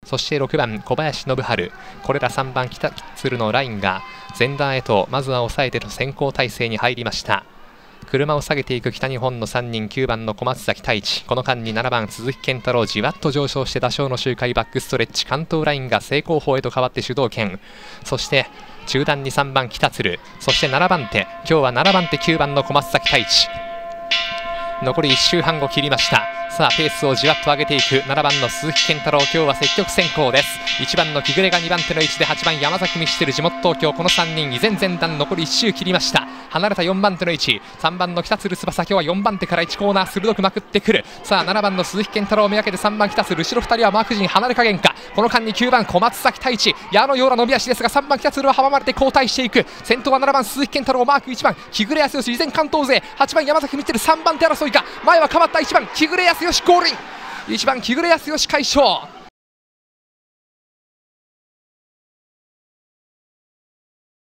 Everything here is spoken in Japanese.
そして6番小林信春、これら3番北鶴のラインが前段へとまずは抑えての先行体制に入りました。車を下げていく北日本の3人、9番の小松崎太一、この間に7番鈴木健太郎、じわっと上昇して打賞の周回バックストレッチ、関東ラインが正攻法へと変わって主導権、そして中段に3番北鶴、そして7番手、今日は7番手9番の小松崎太一、残り1周半を切りました。さあペースをじわっと上げていく7番の鈴木健太郎、今日は積極先行です。1番の木暮が2番手の位置で8番山崎ミシテル、地元東京、この3人依然前段残り1周切りました。離れた4番手の位置、3番の北鶴翼、今日は4番手から1コーナー鋭くまくってくる。さあ7番の鈴木健太郎めがけて3番北鶴、後ろ2人はマーク陣離れ加減か。この間に9番小松崎太一、矢のような伸び足ですが3番北鶴は阻まれて後退していく。先頭は7番鈴木健太郎、マーク1番木暮康義、依然関東勢、8番山崎ミシテル3番手争いか。前は変わった1番木暮康義ゴールイン、1番木暮康義快勝。